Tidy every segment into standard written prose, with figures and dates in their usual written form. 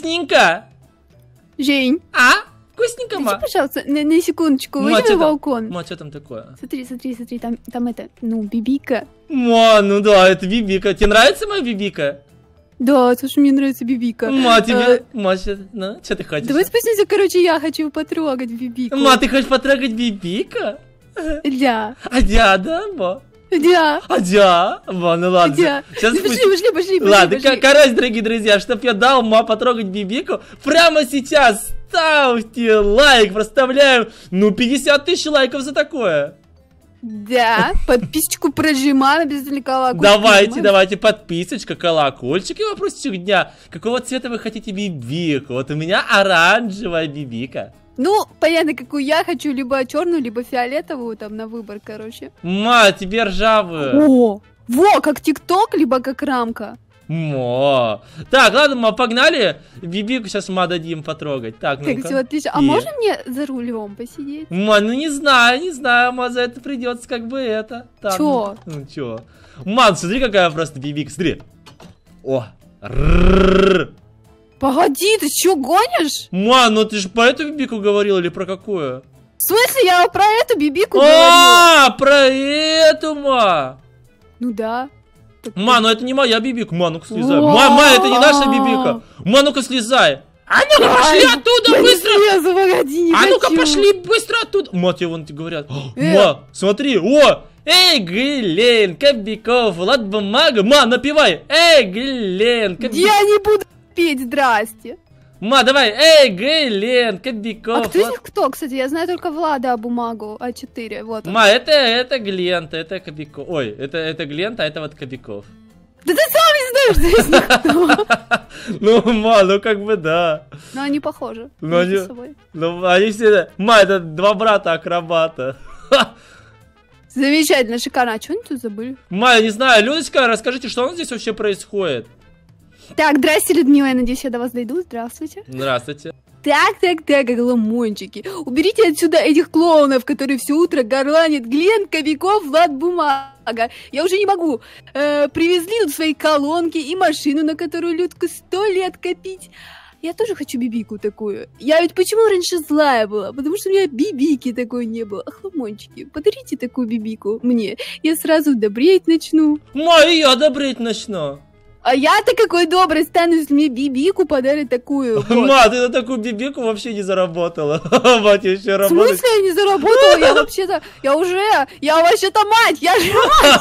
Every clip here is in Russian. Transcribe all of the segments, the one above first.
Вкусненько. Жень. А? Вкусненько, Иди, ма. пожалуйста, на секундочку, Ма, выйди что на там? балкон. Ма, что там такое? Смотри, там это, бибика. Ма, ну да, это бибика. Тебе нравится моя бибика? Да, слушай, мне нравится бибика. Ма, тебе... Ма, что ты хочешь? Давай спустимся, короче, я хочу потрогать бибику. Ма, ты хочешь потрогать бибика? Да. Адя, да, ма? Да. Адя. Ма, ну ладно. Да. Сейчас Пошли. Ладно, короче, дорогие друзья, чтоб я дал ма потрогать бибику, прямо сейчас ставьте лайк, проставляем, 50 тысяч лайков за такое. Да, подписочку прожимаем, обязательно колокольчик. Давайте, подписочка, колокольчик и вопросик дня. Какого цвета вы хотите бибику? Вот у меня оранжевая бибика. Ну, понятно, какую я хочу, либо черную, либо фиолетовую, там, на выбор, короче. Ма, тебе ржавую. Во, как ТикТок, либо как рамка. Мо. Так, ладно, ма, погнали. Бибику сейчас ма дадим потрогать. Так, ну-ка. Так, все, отлично. А можно мне за рулем посидеть? Ма, ну не знаю, ма, за это придется как бы это. Так, чё? Ну, чё? Ман, смотри, какая просто бибика, смотри. О, Погоди, ты чё, гонишь? Ман, ну ты же про эту бибику говорил или про какую? В смысле, я про эту бибику говорила? А, про эту, ма. Ну да. Ма, ну это не моя бибика. Ма, ну-ка слезай. Ма, это не наша бибика. Ма, ну-ка слезай. А ну-ка пошли оттуда быстро. А ну-ка пошли быстро оттуда. Ма, тебе вон говорят. Ма, смотри, Эй, Глен, Кобяков, Влад Бумага. Ма, напевай. Эй, Глен, Кобяков. Я не буду петь, здрасте. Ма, давай. Эй, Глен, Кобяков. А кто из них кто, кстати? Я знаю только Влада Бумагу, А4, вот он. Ма, это Глента, это Кобяков. Ой, это Глента, а это вот Кобяков. Да ты сам не знаешь, кто из них кто. Ну, ма, ну как бы да. Но они похожи Ну, между собой. Ну, они все... Ма, это два брата-акробата. Замечательно, шикарно. А что они тут забыли? Ма, я не знаю, Людочка, расскажите, что у нас здесь вообще происходит? Так, здрасте, Людмила, я надеюсь, я до вас дойду. Здравствуйте. Здравствуйте. Так, горломончики. Уберите отсюда этих клоунов, которые все утро горланят Глен, Кобяков, Влад Бумага. Я уже не могу. Привезли тут свои колонки и машину, на которую Людку 100 лет копить. Я тоже хочу бибику такую. Я ведь почему раньше злая была? Потому что у меня бибики такой не было. Охламончики, подарите такую бибику мне. Я сразу добреть начну. Ма, и я добреть начну. А я-то какой добрый стану, если мне бибику подарят такую. Вот. Ма, ты на такую бибику вообще не заработала. Мать, еще В работать. смысле я не заработала? Я вообще-то, я вообще-то мать, я же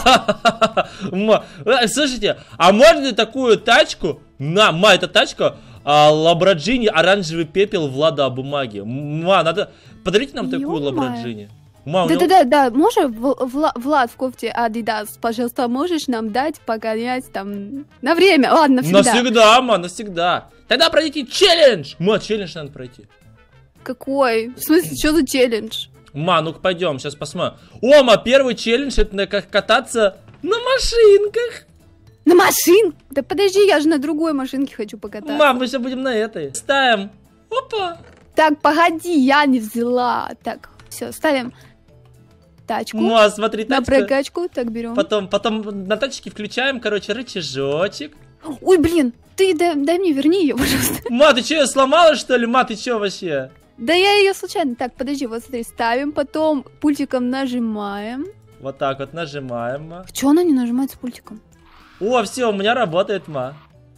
мать. Ма, слушайте, а можно такую тачку? Ма, эта тачка Ламборджини оранжевый пепел Влада Бумаги. Ма, надо... Подарите нам такую Ламборджини. Да, можешь, Влад в кофте Адидас, пожалуйста, можешь нам дать погонять там на время, ладно, навсегда. Навсегда, ма, навсегда. Тогда пройдите челлендж. Ма, челлендж надо пройти. Какой? В смысле, что за челлендж? Ма, ну-ка пойдем, сейчас посмотрим. О, ма, первый челлендж это как кататься на машинках. На машин? Да подожди, я же на другой машинке хочу покататься. Мам, мы сейчас будем на этой. Ставим. Опа. Так, погоди, я не взяла. Так, все, ставим тачку. Ма, смотри, тачка. На прокачку, так, берем. Потом на тачке включаем, короче, рычажочек. Ой, блин, ты дай мне, верни ее, пожалуйста. Ма, ты что, ее сломала, что ли? Ма, ты что вообще? Да я ее случайно. Так, подожди, вот смотри, ставим, потом пультиком нажимаем. Вот так вот нажимаем, ма. Чего она не нажимается пультиком? О, все, у меня работает, ма.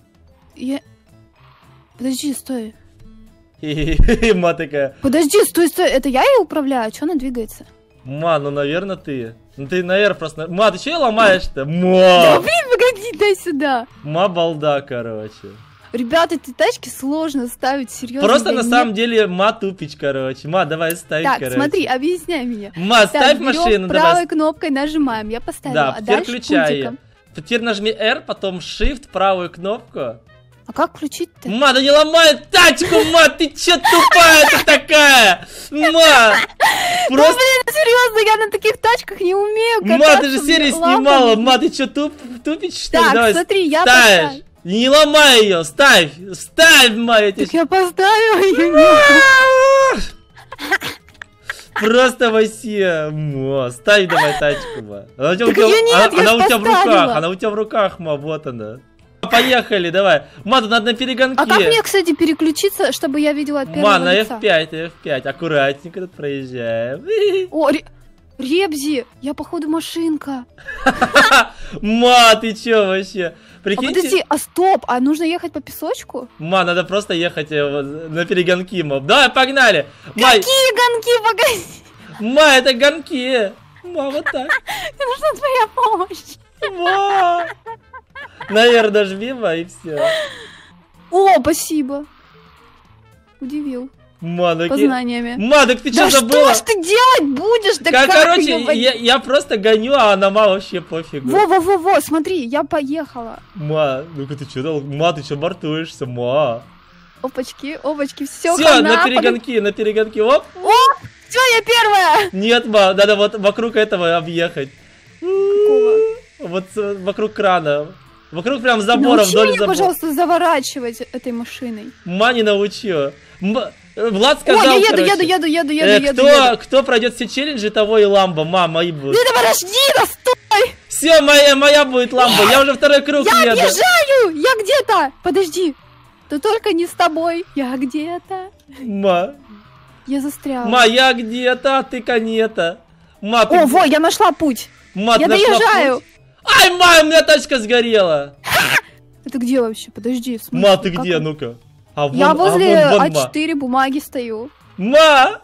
Подожди, стой. Ма такая. Подожди, стой, это я ее управляю, а что она двигается? Ма, ну, наверное, ты. Ну, ты, наверное, просто... Ма, ты что ее ломаешь-то? Ма! Да, блин, погоди, дай сюда. Ма, балда, короче. Ребята, эти тачки сложно ставить, серьезно. Просто на самом деле, ма, тупич, короче. Ма, давай ставь, так, короче. смотри, объясняй мне. Ма, ставь берем машину, правой давай. кнопкой нажимаем, я поставила. Да, а теперь дальше включай пультиком. ее. Теперь нажми R, потом Shift, правую кнопку. А как включить-то? Ма, да не ломай тачку, ма, ты че тупая-то такая? Ма! Ну, блин, серьезно, я на таких тачках не умею кататься. Ма, ты же серию снимала, ма, ты че тупить, что ли? Так, Давай, смотри, я ставишь. поставлю. Не ломай ее, ставь, ма, я тебе... Так я поставила ее. Просто вообще, ма, ставь давай тачку, ма. Она у Так ее нет, я тебя в руках, поставила. она у тебя в руках, ма, вот она. Поехали, давай. Ма, тут надо на перегонке. А как мне, кстати, переключиться, чтобы я видела от первого Ма, на лица? F5. Аккуратненько тут проезжаем. О, Ребзи, я походу машинка. Ма, ты чё вообще? Прикиньте... А подожди, стоп, а нужно ехать по песочку? Ма, надо просто ехать на перегонки, ма. Давай, погнали. Какие гонки, погоди? Ма, это гонки. Ма, вот так. Мне нужна твоя помощь. Ма. Наверное, жми, ма, и все. О, спасибо. Удивил. Познаниями. Ма, так ты что забыла? Да что ж ты делать будешь? Да короче, я просто гоню, а на ма вообще пофигу. Во, смотри, я поехала. Ма, ну-ка ты что, ма, ты что бортуешься, ма? Опачки, все, на перегонки, оп. О, все, я первая. Нет, ма, надо вот вокруг этого объехать. Какого? Вот вокруг крана. Вокруг прям забора, вдоль забора. Пожалуйста, заворачивать этой машиной. Ма не научила. Влад сказал, я еду. Кто пройдет все челленджи, того и ламба. Мама, мои будут. Да подожди, да стой! Все, моя будет ламба. Я уже второй круг еду. Я объезжаю! Я где-то! Подожди. Да только не с тобой. Я где-то. Ма. Я застряла. Ма, я где-то, а ты конета. Ма, ты... О, я нашла путь. Ма, я доезжаю. Путь? Ай, ма, у меня тачка сгорела. Это где вообще? Подожди. Ма, ты где? Ну-ка. Я возле А4 бумаги стою. Ма!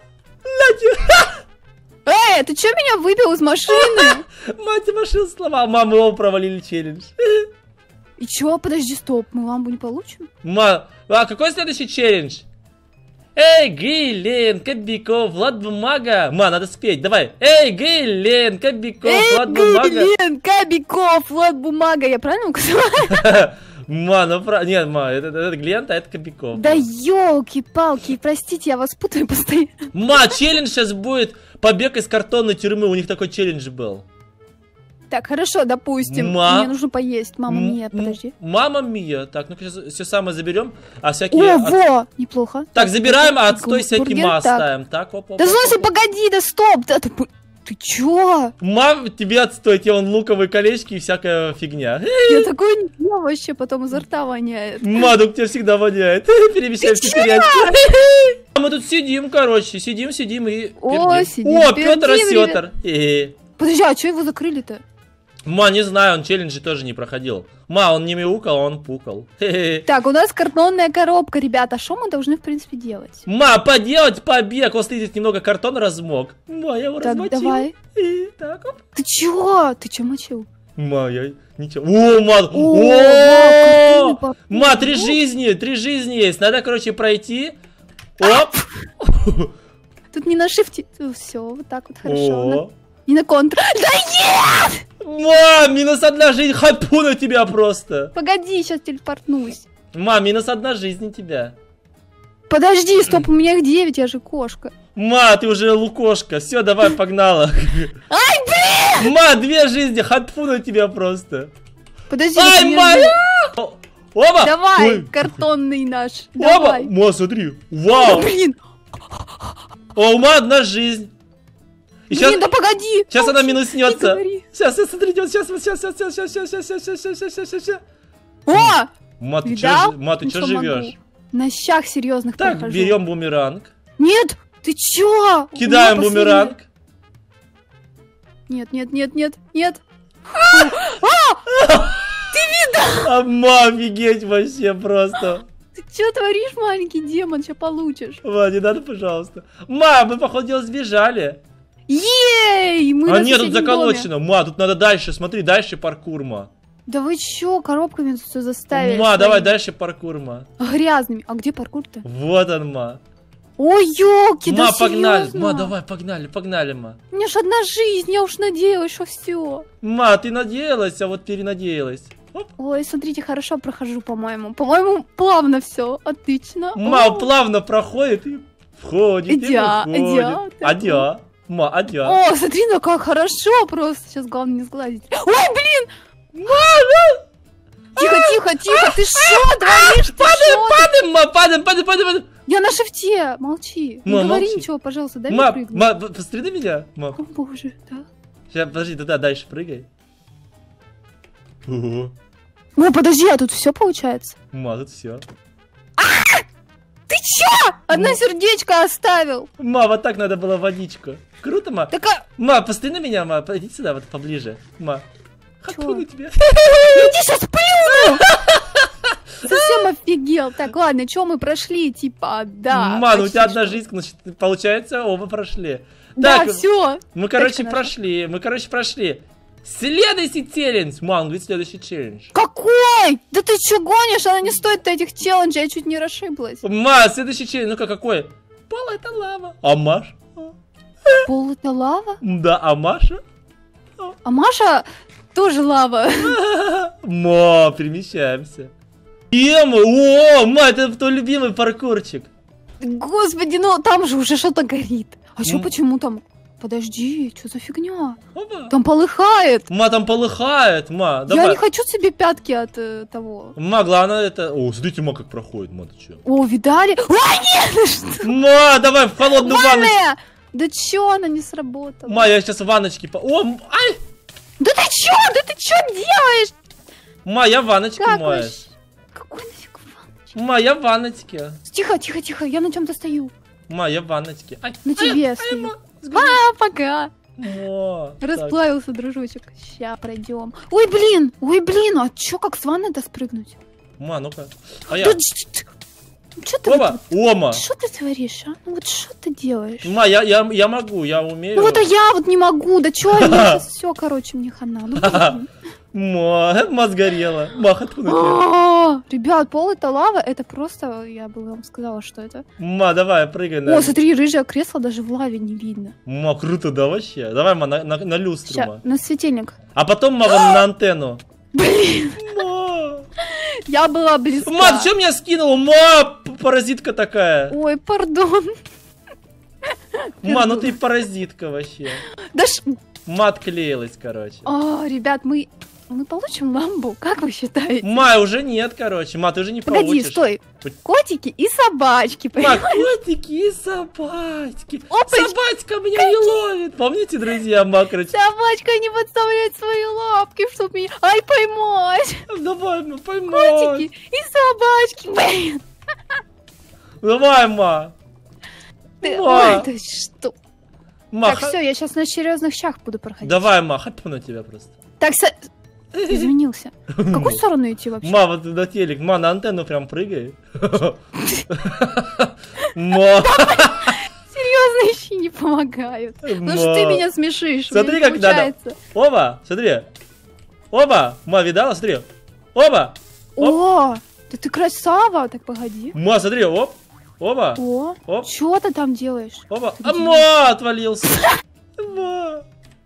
Эй, ты что меня выбил из машины? Мать, машину сломал. Мама, мы оба провалили челлендж. И чё? Подожди, стоп, мы ламбу не получим? Ма, а какой следующий челлендж? Эй, Гейлен, Кобяков, Влад Бумага. Ма, надо спеть, давай. Эй, Гейлен, Кобяков, Влад Бумага. Эй, Гейлен, Кобяков, Влад Бумага. Я правильно указала? Ма, ну нет, ма, это Глент, а это Кобяков. Да елки-палки, простите, я вас путаю постоянно. Ма, челлендж сейчас будет побег из картонной тюрьмы, у них такой челлендж был. Так, хорошо, допустим, мне нужно поесть, мама Мия, подожди. Мама Мия, так, ну-ка сейчас все самое заберем, а всякие... О, во, неплохо. Так, забираем, а отстой всякий ма оставим, так, оп. Да слушай, погоди, да стоп, ты чё? Мам, тебе отстой, тебе вон луковые колечки и всякая фигня. Я такой не ел вообще, потом изо рта воняет. Ма, ну тебя всегда воняет. Перемещаемся вперед. Мы тут сидим, короче, сидим и... О, Петр Осетр. Подожди, а чё его закрыли-то? Ма, не знаю, он челленджи тоже не проходил. Ма, он не мяукал, он пукал. Так, у нас картонная коробка, ребята. Что мы должны, в принципе, делать? Ма, поделать побег. Он стоит, немного картона размок. Ма, я его размочил. Давай. Так, оп. Ты чё? Ты чё мочил? Ма, я ничего. О, ма. О, ма, 3 жизни есть. Надо, короче, пройти. Оп. Тут не на шифте. Все, вот так вот хорошо. Не на контр. Да нет! Мам, -1 жизнь, хапу на тебя просто. Погоди, сейчас телепортнусь. Мам, -1 жизнь у тебя. Подожди, стоп, у меня их 9, я же кошка. Ма, ты уже лукошка. Все, давай, погнала. Ай, блин! Ма, 2 жизни, хапу на тебя просто. Подожди. Ай, моя! Оба! Давай, картонный наш. Оба! Ма, смотри. Вау! Блин! О, у Ма 1 жизнь. Блин, да погоди! Сейчас она минуснется. Сейчас, смотрите, сейчас. О! Ма, ты что живешь? На щах серьезных так, прохожу. берем бумеранг. Нет, ты чё? Кидаем бумеранг. Нет. Ты видал? Ма, офигеть вообще просто. Ты что творишь, маленький демон? Сейчас получишь. Ма, не надо, пожалуйста. Ма, мы, походу дела, сбежали. Ей! Мы нет, тут заколочено. Ма, тут надо дальше, смотри, дальше паркур, ма. Да вы чё, коробками тут все заставили? Ма, давай дальше паркур, ма. Грязными. А где паркур-то? Вот он, ма. Ой, ёлки, да ма, погнали, серьезно? ма, давай, погнали, ма. У меня ж 1 жизнь, я уж надеялась, что все. Ма, ты надеялась, а вот перенадеялась. Оп. Ой, смотрите, хорошо прохожу, по-моему. По-моему, плавно все, отлично. Ма, плавно проходит и входит, Адя. Ма, адя. О, смотри, ну как хорошо просто. Сейчас главное не сглазить. Ой, блин! Ма! Тихо, ты что творишь? Падаем. Я на шифте, молчи. Не говори ничего, пожалуйста, дай мне прыгнуть. Ма, посмотри на меня. О, боже, да. Сейчас, подожди, туда дальше прыгай. Ну, подожди, а тут все получается? Ма, тут все. Ты чё? Одно сердечко оставил. Ма, вот так надо было водичку. Круто, ма. Так, Ма, постой на меня, ма. Иди сюда, вот поближе. Ма. Хапуну тебя. иди сейчас плюну. Совсем офигел. Так, ладно, что мы прошли? Типа, да. Ма, ну у тебя одна жизнь, значит, получается, оба прошли. Да, Так, все. мы, короче, прошли. Следующий челлендж. Ма, он говорит, следующий челлендж. Какой? Да ты что гонишь? Она не стоит этих челленджей, я чуть не расшиблась. Ма, следующий челлендж, ну-ка, какой? Пол это лава. А Маша? Пол это лава? Да, а Маша? А Маша тоже лава. Ма, перемещаемся. О, ма, это твой любимый паркурчик. Господи, ну там же уже что-то горит. А что, почему там? Подожди, что за фигня? Опа. Там полыхает. Ма, там полыхает, ма, Я давай. не хочу себе пятки от того. Ма, главное это... О, смотрите, ма, как проходит, ма, ты чё? О, видали? Ой, нет, что? Ма, давай в холодную ванночку. Ванная! Да чё она не сработала? Ма, я сейчас в ванночке... О, ай! Да ты чё? Да ты чё делаешь? Ма, я в ванночке Как моешь. вообще? Какой нафиг ванночка? Ма, я в ванночке. Тихо, тихо, тихо, я на чем-то стою. Ма, я в ванночке. Ай, На тебе стою. ма, А, пока. Ма, так. Расплавился, дружочек. Ща пройдем. Ой, блин, а чё, как с ванны-то спрыгнуть? Ма, ну-ка. А я... Да чё ты, Оба, ома. что ты творишь, а? Ну вот что ты делаешь? Ма, я могу, я умею. Ну вот а я вот не могу, да чё, я сейчас все, короче, мне хана. Ну, блин. Ма сгорела. Ма, откуда тебя? А, ребят, пол это лава, это просто, я бы вам сказала, что это. Ма, давай, прыгай на... О, смотри, рыжее кресло даже в лаве не видно. Ма, круто, да, вообще? Давай, ма, на люстру, Ща, ма. на светильник. А потом, ма, вон на антенну. Блин, Ма, я была близка. ма, ты что меня скинул? Ма, паразитка такая. Ой, пардон. Ма, ну ты паразитка вообще. Да Ма отклеилась, короче. А, ребят, мы получим ламбу, как вы считаете? Ма, уже нет, короче. Ма, ты уже не Погоди, получишь. стой. Котики и собачки, Ма, понимаешь? котики и собачки. Опачки. Собачка меня не ловит. Помните, друзья, ма, короче? Собачка не подставляет свои лапки, чтобы меня... Ай, поймать! Давай, ма, поймай. Котики и собачки, блин! Давай, ма. Ты... Ма. Ой, ты что? Ма, Так, все, я сейчас на серьезных щах буду проходить. давай, ма, хапу на тебя просто. Так, изменился. В какую сторону идти вообще? Ма, вот на телек, ма, на антенну прям прыгай. Ма, Серьезные щи не помогают. Ну что ты меня смешишь? Смотри, Мне не как надо. получается. Оба, смотри. Оба, ма, видала, смотри. Оба. О, да ты красава, так погоди. Ма, смотри, оп. Оба. О, Оп. что ты там делаешь? Оба. А, ма, отвалился. Ма.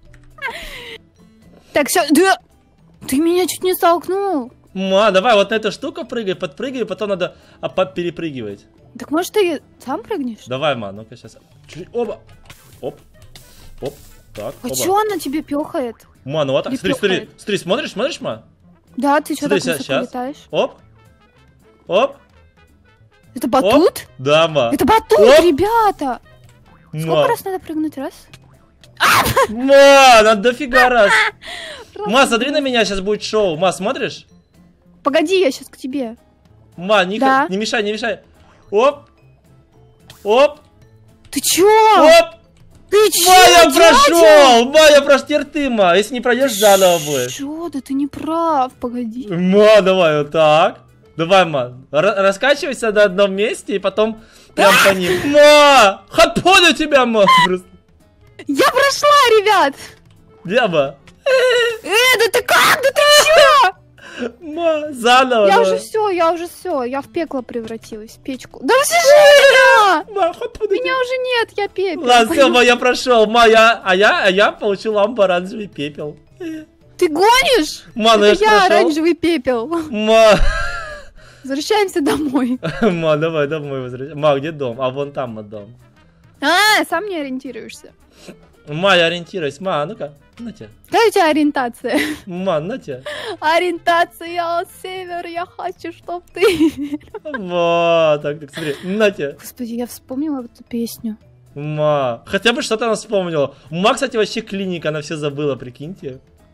Так, все, да, ты меня чуть не столкнул. Ма, давай вот на эту штуку прыгай, подпрыгай, и потом надо перепрыгивать. Так может ты сам прыгнешь? Давай, ма, ну-ка сейчас. Оба. Оп. Оп. Так, А оба. чё она тебе пёхает? Ма, ну вот так. Не Смотри, смотри, пёхает. смотри, смотришь, ма? Да, ты что Смотри, так высоко щас. летаешь? Оп. Оп. Это батут? Да, ма. Это батут, Оп. ребята! Сколько Ма. раз надо прыгнуть? Раз? Ма, надо дофига раз. Ма, смотри на меня, сейчас будет шоу. Ма, смотришь? Погоди, я сейчас к тебе. Ма, Да. не мешай, не мешай. Оп. Оп. Ты чё? Оп. Ты чё, Ма, я дядя? прошел. Ма, я прошел. Теперь ты, ма. Если не пройдешь, заново будет. Чё? Да ты не прав, погоди. Ма, давай вот так. Давай, ма. Раскачивайся на одном месте и потом прям по ним. Ма! Хапону тебя, ма. Просто. Я прошла, ребят! Где, ма? Да ты как? Да ты чё? Ма, заново. Я давай. уже все, я в пекло превратилась, в печку. Да все же меня! Ма, хапону тебя. Меня уже нет, я пепел. Ладно, все, ма, я прошел. Ма, я получил лампу оранжевый пепел. Ты гонишь? Ма, ну Это я ж прошел. оранжевый пепел. Ма, Возвращаемся домой. ма, давай домой возвращайся. Ма, где дом? А вон там дом. А, сам не ориентируешься. Ма, я ориентируюсь. Ма, ну-ка, на тебя. Какая у тебя ориентация? Ма, на тебя. Ориентация от севера, я хочу, чтоб ты... Ма, так, смотри, на тебя. Господи, я вспомнила эту песню. Ма, хотя бы что-то она вспомнила. Ма, кстати, вообще клиника, она все забыла, прикиньте.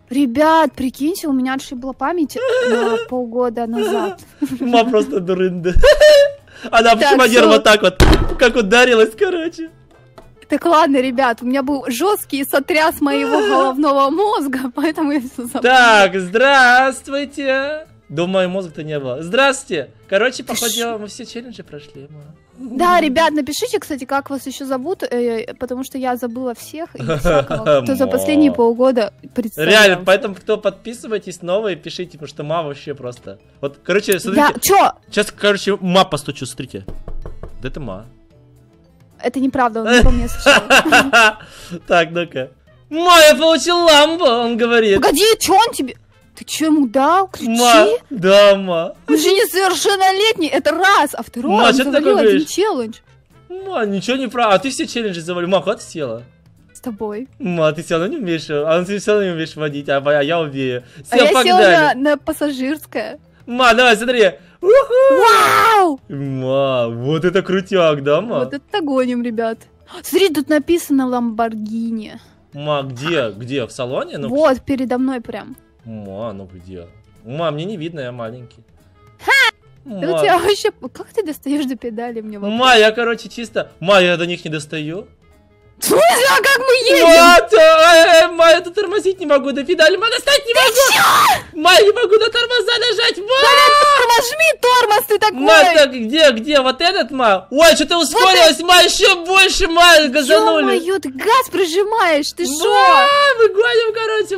Ребят, прикиньте, у меня отшибла память на полгода назад. Ма просто дурында. Она почему вот так вот, как ударилась, короче. Так ладно, ребят, у меня был жесткий сотряс моего головного мозга, поэтому я все забыла. Так, здравствуйте. Думаю, мозга-то не было. Здравствуйте. Короче, походу, мы все челленджи прошли. Да, ребят, напишите, кстати, как вас еще зовут, потому что я забыла всех и всякого, кто за последние полгода представлял. Реально, поэтому, кто подписывайтесь, новые, пишите, потому что Ма вообще просто... Вот, короче, смотрите. Чё? Сейчас, короче, Ма постучу, смотрите. Да это Ма. Это неправда, он не по мне слышал. Так, ну-ка. Ма, я получил ламбу, он говорит. Погоди, чё он тебе... Ты чё ему дал? Ключи? Ма, да, Ма. Он же несовершеннолетний, это раз, а второй Ма, он что ты завалил такое один говоришь? челлендж. Ма, ничего не прав. А ты все челленджи завалил. Ма, куда ты села? С тобой. Ма, ты все равно не умеешь, ты все равно не умеешь водить, а я умею. А я села на пассажирское. Ма, давай, смотри. Вау! Ма, вот это крутяк, да, Ма? Вот это гоним, ребят. Смотри, тут написано Ламборгини. Ма, где? Где? В салоне? Ну, вот, передо мной прям. Ма, ну где? Ма, мне не видно, я маленький. Да у тебя вообще... Как ты достаешь до педали, мне вопрос? Ма, я, короче, чисто... Ма, я до них не достаю. В смысле, а как мы едем? Ма, я тут тормозить не могу, до педали, Ма, достать не могу! Ма, я не могу на тормоза нажать, Ма! Нажми тормоз, ты такой! Ма, так, где? Вот этот, Ма? Ой, что ты ускорилась, Ма, еще больше, Ма, газанули! Ё-моё, ты газ прижимаешь, ты шо? Ма, мы гоним, короче,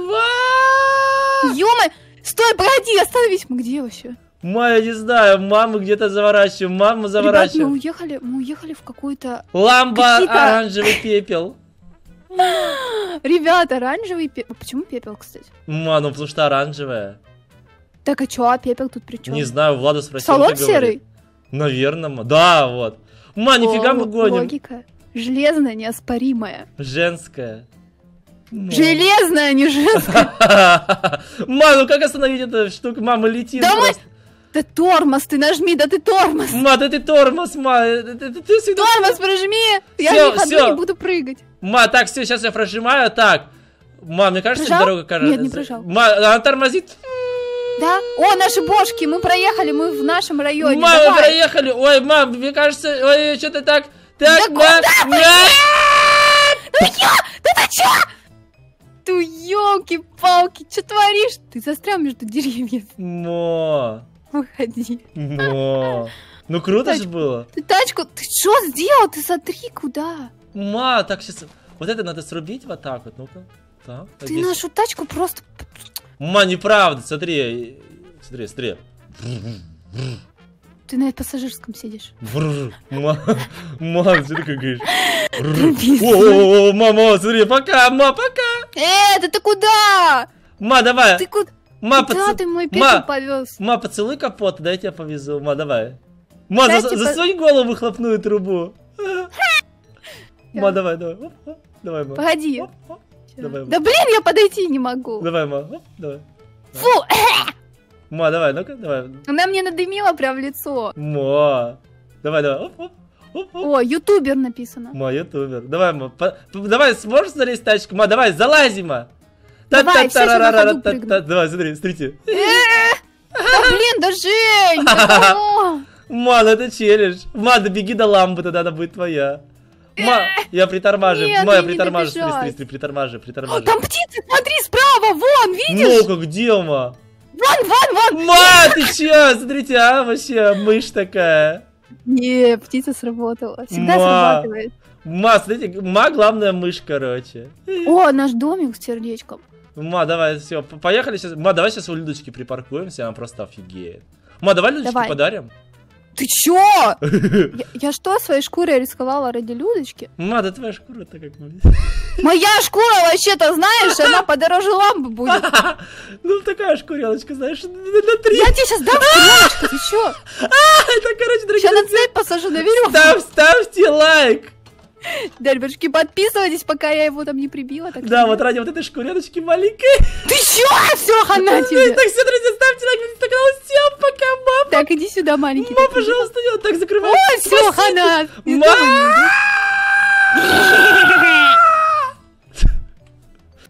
Ма! Ё-моё, стой, погоди, остановись, мы где вообще? Ма, я не знаю, маму где-то заворачиваем, маму Ребят, заворачиваем. мы уехали в какую-то... Ламба, оранжевый пепел. Ребята, оранжевый пепел. Почему пепел, кстати? Ма, ну потому что оранжевая. Так, а чё, а пепел тут при чём? Не знаю, Влада спросил. Салон серый? Наверное, Ма. Да, вот. Ма, нифига мы гоним. Логика. Железная, неоспоримая. Женская. Железная, не женская. Ма, ну как остановить эту штуку? Мама летит. Да мы... Да тормоз ты нажми, да ты тормоз. Ма, да ты тормоз, Ма. Ты всегда... Тормоз прожми. Я не буду прыгать. Ма, так, все, сейчас я прожимаю, так. Ма, мне кажется, дорога кажется. Нет, не прожал. Ма, она тормозит. Да? О, наши бошки, мы проехали, мы в нашем районе. Ма, мы проехали. Ой, мам, мне кажется, ой, что-то так. Так, да ты чё? Ты ёлки-палки, что творишь? Ты застрял между деревьев. Ма. Выходи. Ма. Ну круто же было. Ты тачку, ты что сделал? Ты смотри, куда? Ма, так сейчас, вот это надо срубить вот так вот, ну-ка. Так, ты нашу тачку просто... Ма, неправда, смотри, смотри. Ты на пассажирском сидишь. Ма, смотри, как говоришь. О, мама, смотри, пока, Ма, пока. Ты куда? Ма, давай. Ты куда? Ма, куда ты мой пепел повез? Ма, поцелуй капот, дай я тебя повезу. Ма, давай. Ма, засунь голову в выхлопную трубу. Ма, давай. Давай, Ма. Погоди. Давай, да блин, я подойти не могу. Давай, Ма, давай. Фу! Ма, давай, ну-ка, давай. Она мне надымила прям в лицо. Ма, давай. О, ютубер написано. Ма, ютубер. Давай, Ма, давай, сможешь залезть в тачку? Ма, давай, залази, Ма. Давай, сейчас я на ходу прыгну. Давай, смотрите. Да блин, да Жень! Ма, ну это челлендж. Ма, да беги до лампы, тогда она будет твоя. Ма, я притормажу. Ма, я притормажу. Смотри, притормажу. Там птица, смотри, справа, вон, видишь? Ну-ка, где, Ма? Вон! Ма, ты чё? Смотрите, вообще, мышь такая. Не, птица сработала. Всегда срабатывает. Ма, смотрите, Ма главная мышь, короче. О, наш домик с сердечком. Ма, давай, все, поехали сейчас. Ма, давай сейчас у Людочки припаркуемся, она просто офигеет. Ма, давай Людочке подарим. Ты чё? Я что, своей шкурой рисковала ради Людочки? Ма, да твоя шкура-то как будет. Моя шкура вообще-то, знаешь, она подороже лампы будет. Ну, такая шкурелочка, знаешь, на 3. Я тебе сейчас дам шкурелочку, ты чё? Это, короче, дорогие сейчас на цепь посажу на веревку. Ставьте лайк. Да, ребятушки, подписывайтесь, пока я его там не прибила. Да, вот ради вот этой шкурелочки маленькой. Ты чё? Все, хана тебе. Так, все, друзья, ставьте лайк, подписывайтесь на канал. Всем пока, мама. Так, иди сюда, маленький. Мама, пожалуйста, так закрывай. Ой, все, хана. Мама.